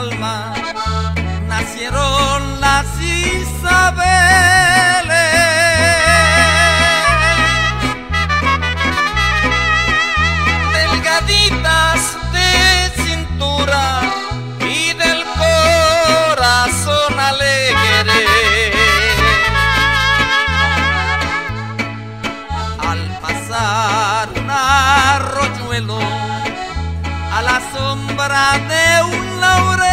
alma nacieron las Isabeles, delgaditas de cintura y del corazón alegre. Al pasar un arroyuelo a la sombra de un laurel,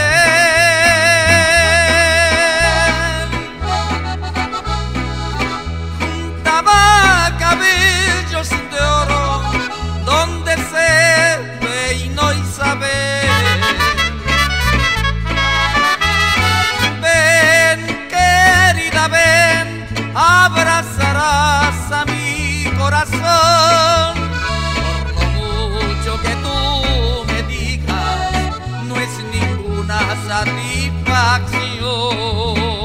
juntaba cabellos de oro donde se peinó Isabel. Ven, querida, ven, abrazarás a mi corazón. Satisfacción.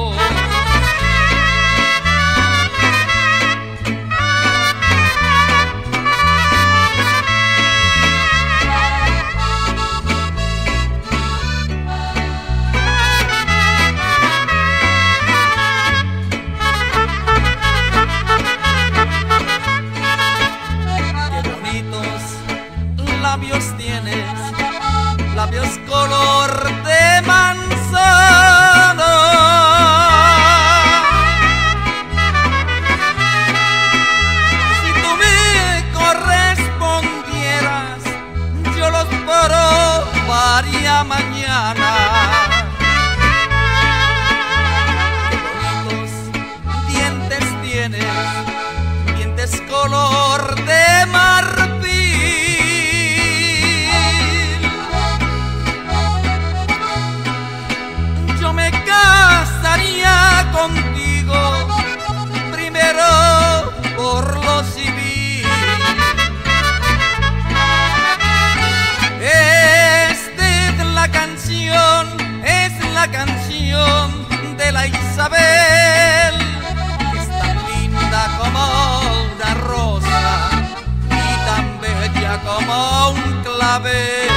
Qué bonitos labios tienes, labios color de manzana. Si tú me correspondieras, yo los probaría mañana. Qué bonitos dientes tienes, dientes color de marfil. Contigo, primero por lo civil. Es la canción de la Isabel, que es tan linda como una rosa y tan bella como un clavel.